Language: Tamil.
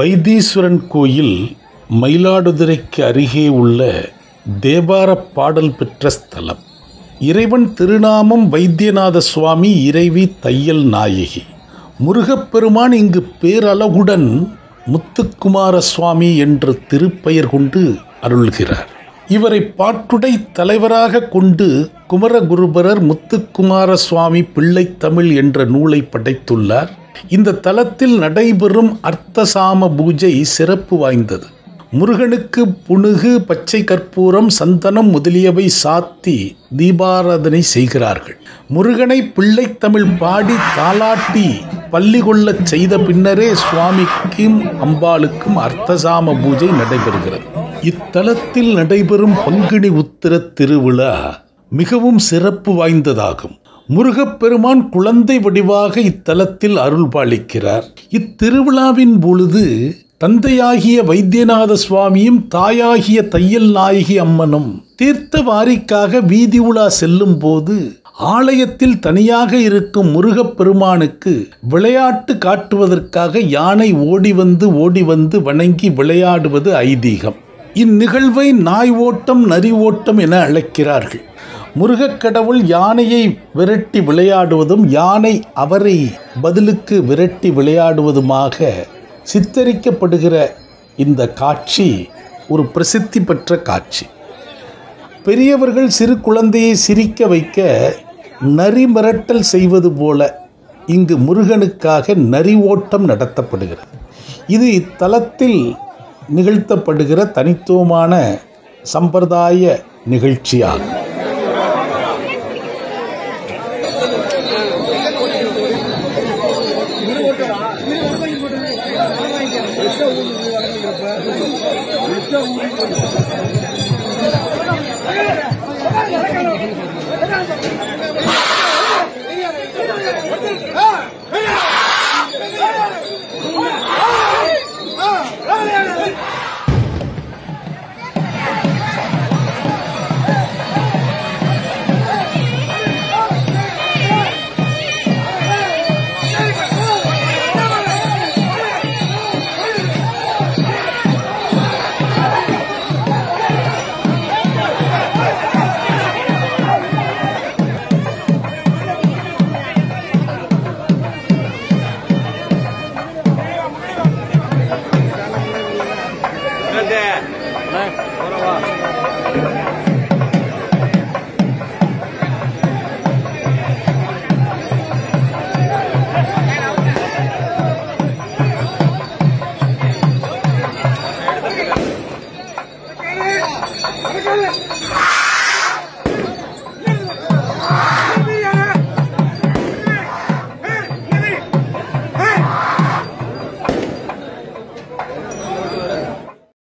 வைத்தீஸ்வரன் கோயில் மயிலாடுதுறைக்கு அருகே உள்ள தேவார பாடல் பெற்ற ஸ்தலம். இறைவன் திருநாமம் வைத்தியநாத சுவாமி, இறைவி தையல் நாயகி. முருகப்பெருமான் இங்கு பேரழகுடன் முத்துக்குமார சுவாமி என்ற திருப்பெயர் கொண்டு அருள்கிறார். இவரை பாட்டுடை தலைவராக கொண்டு குமரகுருபரர் முத்துக்குமார சுவாமி பிள்ளைத்தமிழ் என்ற நூலை படைத்துள்ளார். இந்த தலத்தில் நடைபெறும் அர்த்தசாம பூஜை சிறப்பு வாய்ந்தது. முருகனுக்கு புனுகு, பச்சை கற்பூரம், சந்தனம் முதலியவை சாத்தி தீபாராதனை செய்கிறார்கள். முருகனை பிள்ளைத்தமிழ் பாடி தாலாட்டி பள்ளி கொள்ளச் செய்த பின்னரே சுவாமிக்கும் அம்பாளுக்கும் அர்த்தசாம பூஜை நடைபெறுகிறது. இத்தலத்தில் நடைபெறும் பங்குனி உத்திர திருவிழா மிகவும் சிறப்பு வாய்ந்ததாகும். முருகப்பெருமான் குழந்தை வடிவாக இத்தலத்தில் அருள் பாலிக்கிறார். இத்திருவிழாவின் பொழுது தந்தையாகிய வைத்தியநாத சுவாமியும் தாயாகிய தையல் நாயகி அம்மனும் தீர்த்த வாரிக்காக வீதி உலா செல்லும் போது ஆலயத்தில் தனியாக இருக்கும் முருகப்பெருமானுக்கு விளையாட்டு காட்டுவதற்காக யானை ஓடி வந்து வணங்கி விளையாடுவது ஐதீகம். இந்நிகழ்வை நாய் ஓட்டம், நரி ஓட்டம் என அழைக்கிறார்கள். முருகக்கடவுள் யானையை விரட்டி விளையாடுவதும் யானை அவரை பதிலுக்கு விரட்டி விளையாடுவதுமாக சித்தரிக்கப்படுகிற இந்த காட்சி ஒரு பிரசித்தி பெற்ற காட்சி. பெரியவர்கள் சிறு குழந்தையை சிரிக்க வைக்க நரி மிரட்டல் செய்வது போல இங்கு முருகனுக்காக நரி ஓட்டம் நடத்தப்படுகிறது. இது இத்தலத்தில் நிகழ்த்தப்படுகிற தனித்துவமான சம்பிரதாய நிகழ்ச்சியாகும்.